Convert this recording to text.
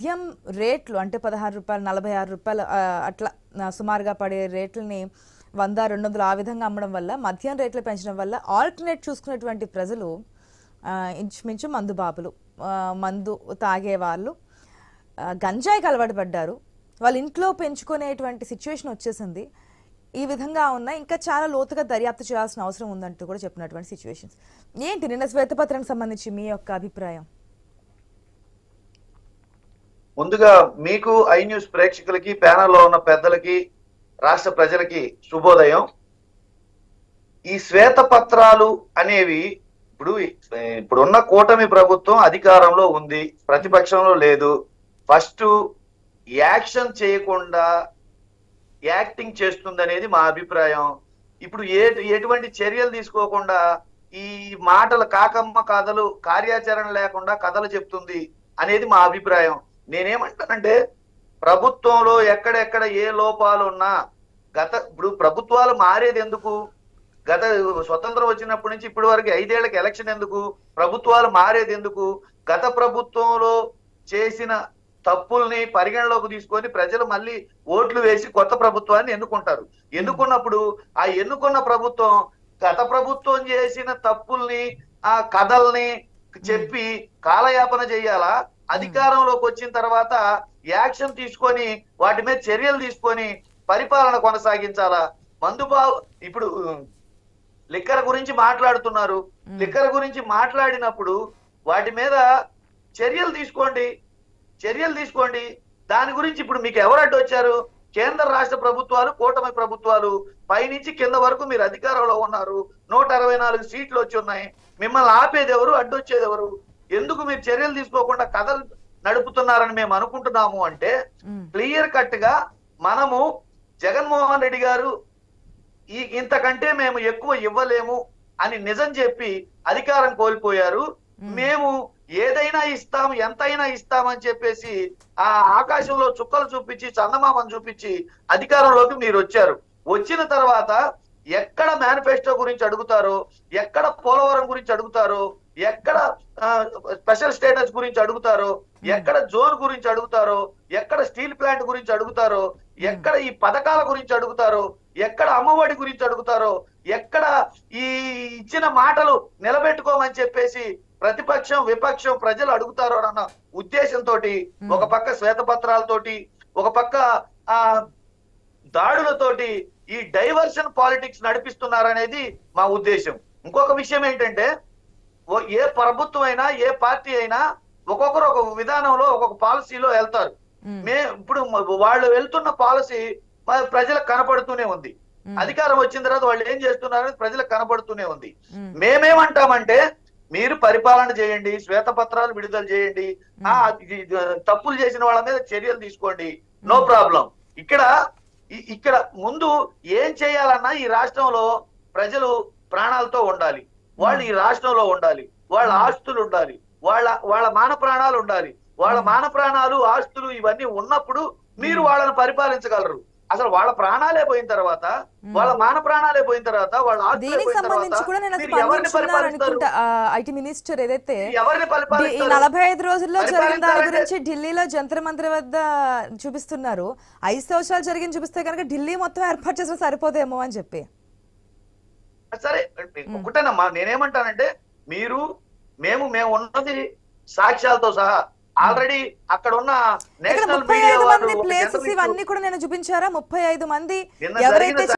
మద్యం రేట్లు అంటే 16 రూపాయలు 46 రూపాయలు అట్లా సుమారుగా పడే రేట్లని 100 200 ఆ విధంగా అమ్మడం వల్ల మద్యం రేట్లు పెంచడం వల్ల ఆల్టర్నేట్ చూసుకున్నటువంటి ప్రజలు ఇంచుమించు మందు బాబులు మందు తాగే వాళ్ళు గంజాయికి అలవాటు పడ్డారు. వాళ్ళ ఇంట్లో పెంచుకునేటువంటి సిచ్యువేషన్ వచ్చేసింది. ఈ విధంగా ఉన్న ఇంకా చాలా లోతుగా దర్యాప్తు చేయాల్సిన అవసరం ఉందంటూ కూడా చెప్పినటువంటి సిచ్యువేషన్స్ ఏంటి? నిన్న శ్వేతపత్రానికి సంబంధించి మీ యొక్క అభిప్రాయం? ముందుగా మీకు ఐ న్యూస్ ప్రేక్షకులకి, ప్యానల్లో ఉన్న పెద్దలకి, రాష్ట్ర ప్రజలకి శుభోదయం. ఈ శ్వేతపత్రాలు అనేవి ఇప్పుడున్న కూటమి ప్రభుత్వం అధికారంలో ఉంది, ప్రతిపక్షంలో లేదు. ఫస్ట్ యాక్షన్ చేయకుండా యాక్టింగ్ చేస్తుంది అనేది మా అభిప్రాయం. ఇప్పుడు ఎటువంటి చర్యలు తీసుకోకుండా ఈ మాటలు కాకమ్మ కథలు, కార్యాచరణ లేకుండా కథలు చెప్తుంది అనేది మా అభిప్రాయం. నేనేమంటానంటే ప్రభుత్వంలో ఎక్కడెక్కడ ఏ లోపాలు ఉన్నా ఇప్పుడు ప్రభుత్వాలు మారేది ఎందుకు? స్వతంత్రం వచ్చినప్పటి నుంచి ఇప్పటి వరకు 5 ఏళ్లకి ఎలక్షన్ ఎందుకు? ప్రభుత్వాలు మారేది ఎందుకు? గత ప్రభుత్వంలో చేసిన తప్పుల్ని పరిగణలోకి తీసుకొని ప్రజలు మళ్ళీ ఓట్లు వేసి కొత్త ప్రభుత్వాన్ని ఎన్నుకుంటారు. ఎన్నుకున్నప్పుడు ఆ ఎన్నుకున్న ప్రభుత్వం గత ప్రభుత్వం చేసిన తప్పుల్ని, ఆ కథల్ని చెప్పి కాలయాపన చేయాలా? అధికారంలోకి వచ్చిన తర్వాత యాక్షన్ తీసుకొని వాటి మీద చర్యలు తీసుకొని పరిపాలన కొనసాగించాలా? ఇప్పుడు లిక్కర్ గురించి మాట్లాడుతున్నారు. లిక్కర్ గురించి మాట్లాడినప్పుడు వాటి మీద చర్యలు తీసుకోండి. దాని గురించి ఇప్పుడు మీకు ఎవరు అడ్డు వచ్చారు? కేంద్ర రాష్ట్ర ప్రభుత్వాలు, కూటమి ప్రభుత్వాలు పైనుంచి కింద వరకు మీరు అధికారంలో ఉన్నారు. 164 సీట్లు వచ్చి ఉన్నాయి. మిమ్మల్ని ఆపేది ఎవరు? అడ్డొచ్చేది ఎవరు? ఎందుకు మీరు చర్యలు తీసుకోకుండా కథలు నడుపుతున్నారని మేము అనుకుంటున్నాము అంటే క్లియర్ కట్ గా మనము జగన్మోహన్ రెడ్డి గారు ఇంతకంటే మేము ఎక్కువ ఇవ్వలేము అని నిజం చెప్పి అధికారం కోల్పోయారు. మేము ఏదైనా ఇస్తాం, ఎంతైనా ఇస్తామని చెప్పేసి ఆ ఆకాశంలో చుక్కలు చూపించి, చందమామను చూపించి అధికారంలోకి మీరు వచ్చారు. వచ్చిన తర్వాత ఎక్కడ మేనిఫెస్టో గురించి అడుగుతారో, ఎక్కడ పోలవరం గురించి అడుగుతారో, ఎక్కడ స్పెషల్ స్టేటస్ గురించి అడుగుతారో, ఎక్కడ జోన్ గురించి అడుగుతారో, ఎక్కడ స్టీల్ ప్లాంట్ గురించి అడుగుతారో, ఎక్కడ ఈ పథకాల గురించి అడుగుతారో, ఎక్కడ అమ్మఒడి గురించి అడుగుతారో, ఎక్కడ ఈ ఇచ్చిన మాటలు నిలబెట్టుకోమని చెప్పేసి ప్రతిపక్షం, విపక్షం, ప్రజలు అడుగుతారో అన్న ఉద్దేశంతో ఒక పక్క శ్వేతపత్రాలతోటి, ఒక పక్క దాడులతోటి ఈ డైవర్షన్ పాలిటిక్స్ నడిపిస్తున్నారనేది మా ఉద్దేశం. ఇంకొక విషయం ఏంటంటే ఏ ప్రభుత్వం అయినా, ఏ పార్టీ అయినా ఒక్కొక్కరు ఒక విధానంలో, ఒక్కొక్క పాలసీలో వెళ్తారు. ఇప్పుడు వాళ్ళు వెళ్తున్న పాలసీ ప్రజలకు కనపడుతూనే ఉంది. అధికారం వచ్చిన తర్వాత వాళ్ళు ఏం చేస్తున్నారని ప్రజలకు కనపడుతూనే ఉంది. మేమేమంటామంటే మీరు పరిపాలన చేయండి, శ్వేతపత్రాలు విడుదల చేయండి, తప్పులు చేసిన వాళ్ళ మీద చర్యలు తీసుకోండి, నో ప్రాబ్లం. ఇక్కడ ముందు ఏం చేయాలన్నా ఈ రాష్ట్రంలో ప్రజలు ప్రాణాలతో ఉండాలి, వాళ్ళు ఈ రాష్ట్రంలో ఉండాలి, వాళ్ళ ఆస్తులు ఉండాలి, వాళ్ళ మాన ప్రాణాలు ఉండాలి. వాళ్ళ మాన ప్రాణాలు, ఆస్తులు ఇవన్నీ ఉన్నప్పుడు మీరు వాళ్ళని పరిపాలించగలరు. అసలు వాళ్ళ ప్రాణాలే పోయిన తర్వాత, వాళ్ళ మాన ప్రాణాలే పోయిన తర్వాత, వాళ్ళ దీనికి సంబంధించి కూడా నేను స్పందించుకున్నారనుకుంటా ఐటీ మినిస్టర్ ఏదైతే 45 రోజుల్లో జరిగిన దాని గురించి ఢిల్లీలో జంతర్ మంతర్ వద్ద చూపిస్తున్నారు. 5 సంవత్సరాలు జరిగింది చూపిస్తే కనుక ఢిల్లీ మొత్తం ఏర్పాటు చేసిన సరిపోదేమో అని చెప్పి. సరే ఒకటేనమ్మా, నేనేమంటానంటే మేము ఉన్నది సాక్ష్యాలతో సహా ఆల్రెడీ అక్కడ ఉన్న నేషనల్ మీడియా ప్లేసెస్ ఇవన్నీ కూడా నేను చూపించారా? 35 మంది ఎవరైతే